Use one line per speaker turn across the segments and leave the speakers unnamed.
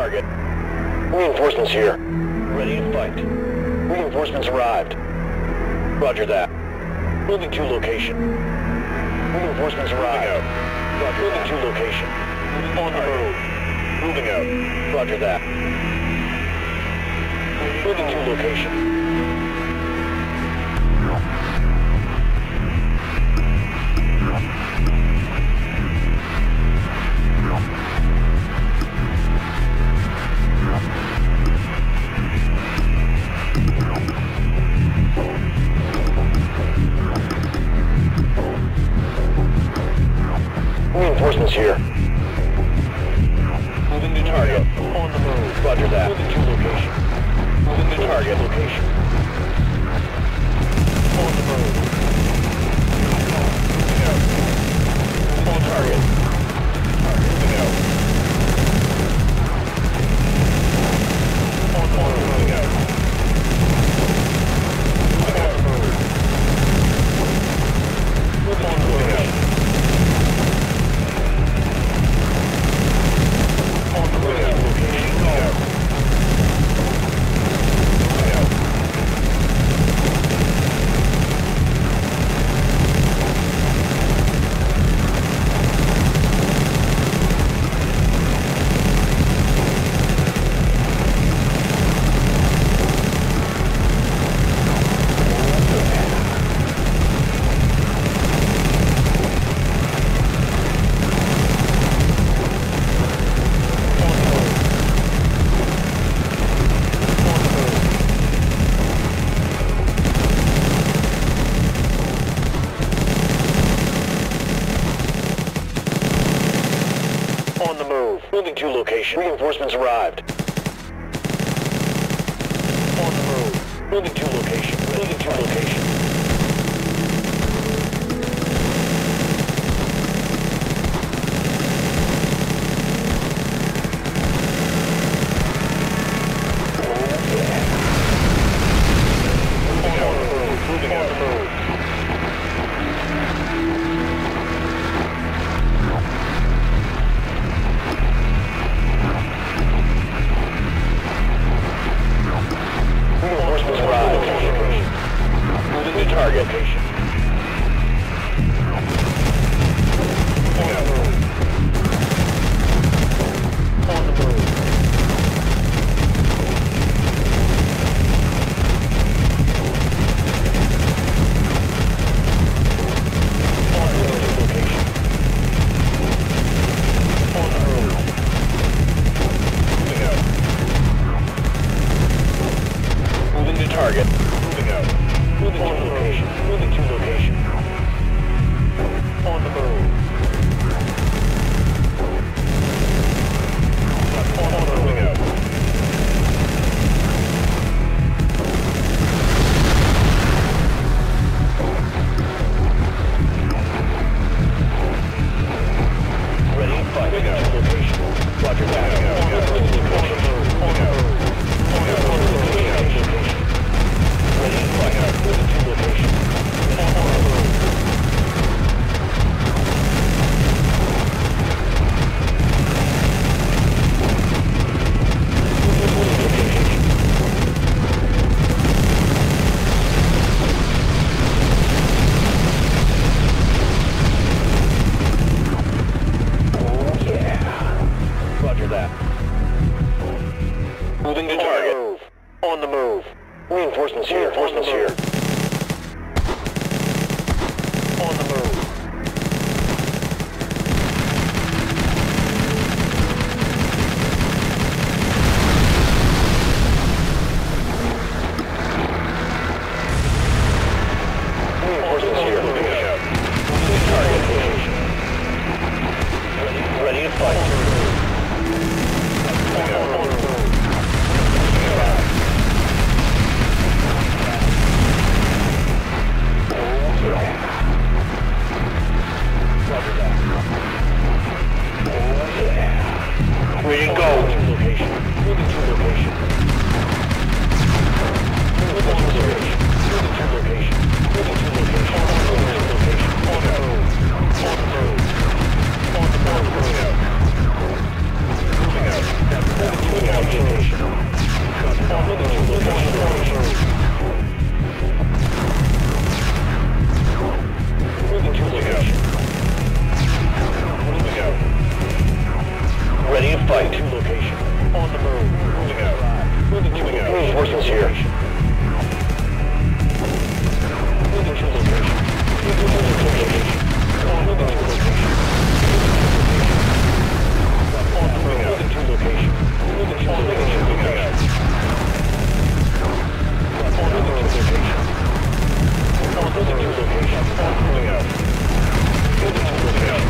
target. Reinforcements here. Ready to fight. Reinforcements arrived. Roger that. Moving to location. Reinforcements arrived. Roger. Moving to location. On the move. Moving out. Roger that. Moving to location. Reinforcements here. Moving to target. On the move. Roger that. Moving to location. Moving to target location. On the move. Moving out. On target. Moving out. On the move. Moving out. Moving out. Moving on. Moving out. On the way out. Location. Go. Way out. On the move. Moving to location. Reinforcements arrived. On the move. Moving to location. Moving to location. Moving on the move. Moving on the move. Reinforcements arrived. Moving to target location. Moving out. On the move. On the move location. On the move. Moving out. Moving to target. Moving out. Moving to location. Moving to location. On the move. On the move. Moving out. Ready to fight. Moving out to location. Roger that. On the move. On the move. On the move. On the move. Ready to fight out. Moving to location. On the move. Oh yeah. Roger that. Moving to target. On the move. Reinforcements here. Reinforcements here. On the move. Reinforcements here. Moving out. Moving to target location. Ready to fight. Moving out. On the move. Moving out. Roger that. Oh yeah. Ready to go. Location. Moving to location. Moving to location. Moving to location. Moving to location. Moving to location. On the move. On the move. On the move. Moving out. Moving out. Moving to fight. To location. On the move. Moving out. Moving to reinforcements here. Moving to location. Moving to location. Moving to location. On the move. Moving to location. Moving to location. Moving out. On the move. Location. On moving to location. On moving out. Moving to location.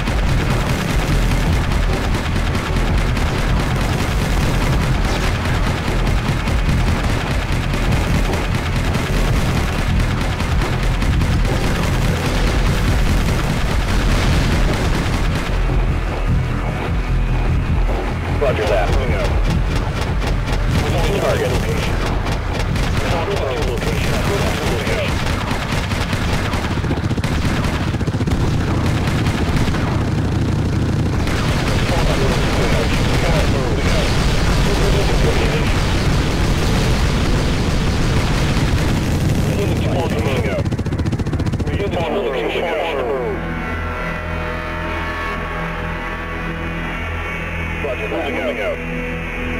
Roger that. Moving out. Target location. Moving to location. Moving to location. Roger that. Moving out.